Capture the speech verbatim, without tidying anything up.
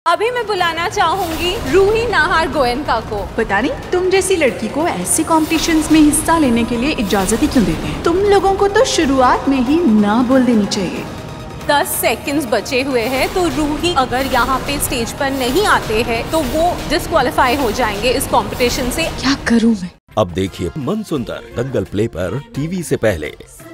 अभी मैं बुलाना चाहूंगी रूही नाहर गोयनका को। पता नहीं तुम जैसी लड़की को ऐसे कॉम्पिटिशन्स में हिस्सा लेने के लिए इजाजत ही क्यों देते हैं। तुम लोगों को तो शुरुआत में ही ना बोल देनी चाहिए। दस सेकंड्स बचे हुए हैं, तो रूही अगर यहाँ पे स्टेज पर नहीं आते हैं तो वो डिस्क्वालीफाई हो जाएंगे इस कंपटीशन से। क्या करूँ मैं? अब देखिए मनसुंदर दंगल प्ले पर टीवी से पहले।